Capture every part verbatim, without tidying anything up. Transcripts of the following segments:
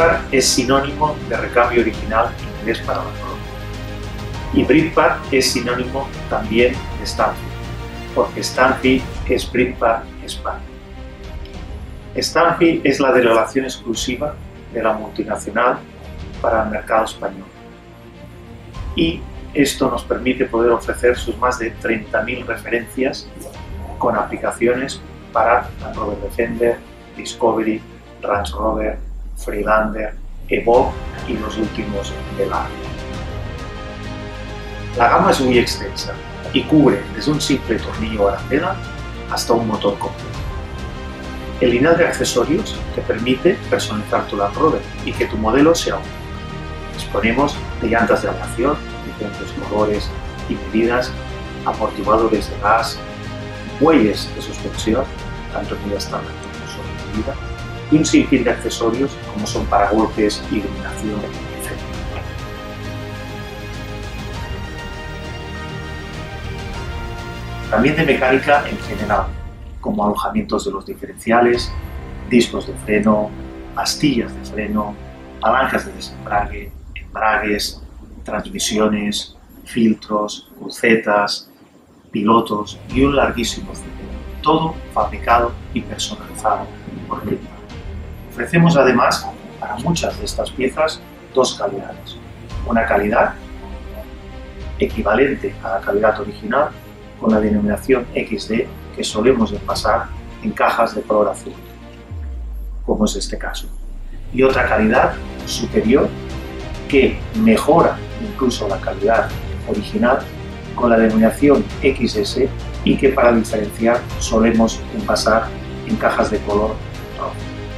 Bricpar es sinónimo de recambio original en inglés para la ropa. Y Bricpar es sinónimo también de Stanfi, porque Stanfi es Bricpar España. Stanfi es la delegación exclusiva de la multinacional para el mercado español. Y esto nos permite poder ofrecer sus más de treinta mil referencias con aplicaciones para Land Rover Defender, Discovery, Range Rover, Freelander, Evoque y los últimos Velar. La gama es muy extensa y cubre desde un simple tornillo arandela hasta un motor completo. El lineal de accesorios te permite personalizar tu Land Rover y que tu modelo sea único. Disponemos de llantas de aleación, diferentes colores y medidas, amortiguadores de gas, bueyes de suspensión, tanto en medida estándar como sobre medida, y un sinfín de accesorios como son paragolpes, iluminación, etcétera. También de mecánica en general, como alojamientos de los diferenciales, discos de freno, pastillas de freno, palancas de desembrague, embragues, transmisiones, filtros, crucetas, pilotos y un larguísimo etcétera. Todo fabricado y personalizado por Bricpar. Ofrecemos además para muchas de estas piezas dos calidades. Una calidad equivalente a la calidad original con la denominación equis de que solemos envasar en cajas de color azul, como es este caso. Y otra calidad superior que mejora incluso la calidad original con la denominación equis ese y que para diferenciar solemos envasar en cajas de color rojo.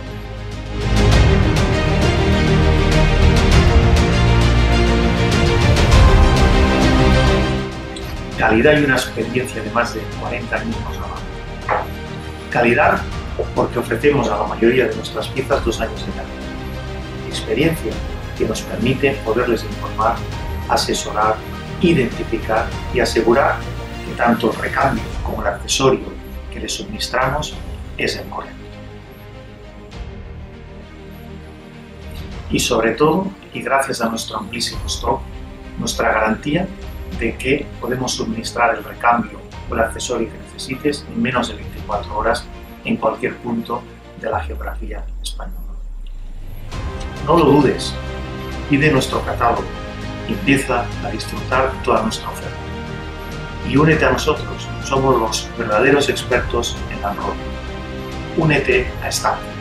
Calidad y una experiencia de más de cuarenta años nos avala. Calidad porque ofrecemos a la mayoría de nuestras piezas dos años de garantía. Experiencia que nos permite poderles informar, asesorar, identificar y asegurar que tanto el recambio como el accesorio que les suministramos es el correcto. Y sobre todo, y gracias a nuestro amplísimo stock, nuestra garantía de que podemos suministrar el recambio o el accesorio que necesites en menos de veinticuatro horas en cualquier punto de la geografía española. No lo dudes, pide nuestro catálogo y empieza a disfrutar toda nuestra oferta. Y únete a nosotros, somos los verdaderos expertos en Land Rover. Únete a Stanfi.